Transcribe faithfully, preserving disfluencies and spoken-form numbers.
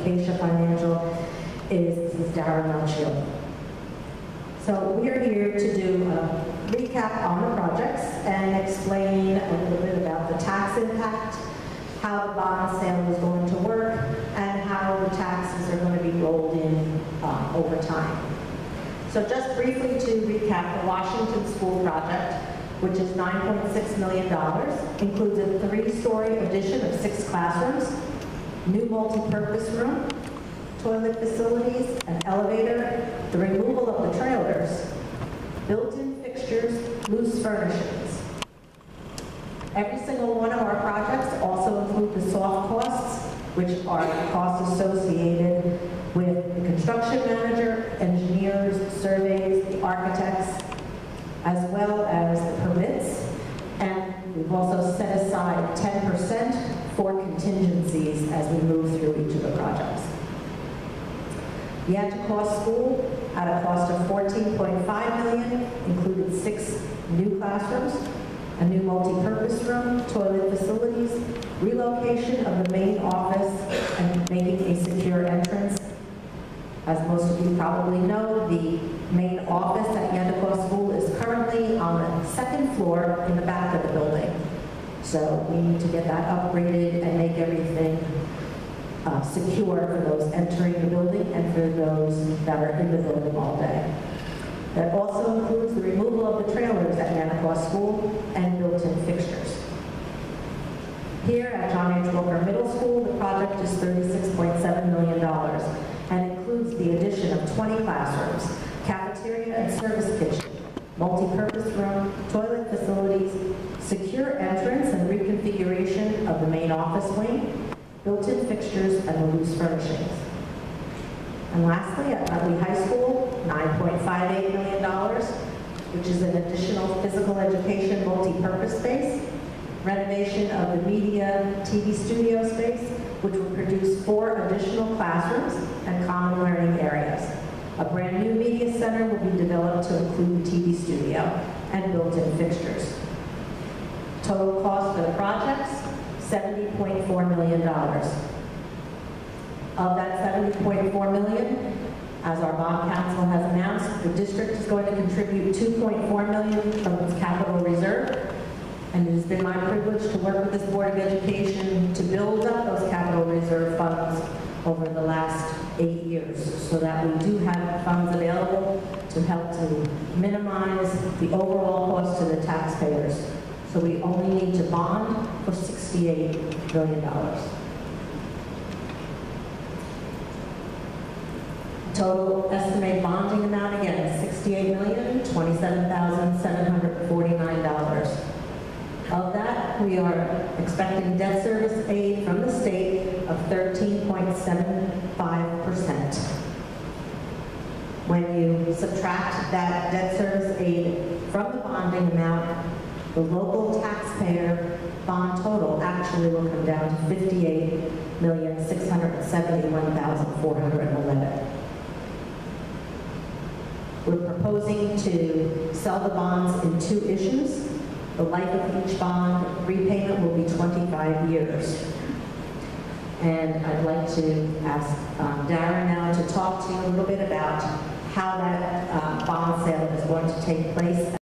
Acacia Financial is, is Darren Melchior. So we are here to do a recap on the projects and explain a little bit about the tax impact, how the bond sale is going to work, and how the taxes are going to be rolled in um, over time. So just briefly to recap, the Washington School project, which is nine point six million dollars, includes a three-story addition of six classrooms, new multi-purpose room, toilet facilities, an elevator, the removal of the trailers, built-in fixtures, loose furnishings. Every single one of our projects also include the soft costs, which are costs associated with the construction manager, engineers, surveys, the architects, as well as the permits. And we've also set aside ten percent for contingencies as we move through each of the projects. The Anticost School, at a cost of fourteen point five million dollars, included six new classrooms, a new multi-purpose room, toilet facilities, relocation of the main office, and making a secure entrance. As most of you probably know, the main office at Anticost School is currently on the second floor in the back of the building. So we need to get that upgraded and make everything uh, secure for those entering the building and for those that are in the building all day. That also includes the removal of the trailers at Anticost School and built-in fixtures. Here at John H. Walker Middle School, the project is thirty-six point seven million dollars and includes the addition of twenty classrooms, cafeteria and service kitchen, multi-purpose room, toilet facilities, secure entrance and reconfiguration of the main office wing, built-in fixtures, and the loose furnishings. And lastly, at Nutley High School, nine point five eight million dollars, which is an additional physical education multi-purpose space, renovation of the media T V studio space, which will produce four additional classrooms and common learning areas. A brand new media center will be developed to include the T V studio and built-in fixtures. Total cost for the projects, seventy point four million dollars. Of that seventy point four million dollars, as our bond council has announced, the district is going to contribute two point four million dollars from its capital reserve. And it has been my privilege to work with this Board of Education to build up those capital reserve funds over the last eight years so that we do have funds available to help to minimize the overall cost to the taxpayers. So we only need to bond for sixty-eight billion dollars. Total estimated bonding amount again is sixty-eight million twenty-seven thousand seven hundred forty-nine dollars. Of that, we are expecting debt service aid from the state of thirteen point seven five percent. When you subtract that debt service aid from the bonding amount, the local taxpayer bond total actually will come down to fifty-eight million six hundred seventy-one thousand four hundred eleven. We're proposing to sell the bonds in two issues. The life of each bond repayment will be twenty-five years. And I'd like to ask um, Darren now to talk to you a little bit about how that uh, bond sale is going to take place.